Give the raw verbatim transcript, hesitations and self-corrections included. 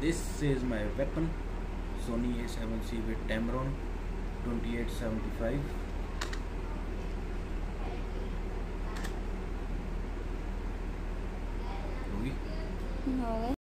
this is my weapon, Sony A seven C with Tamron twenty-eight seventy-five. हो गए।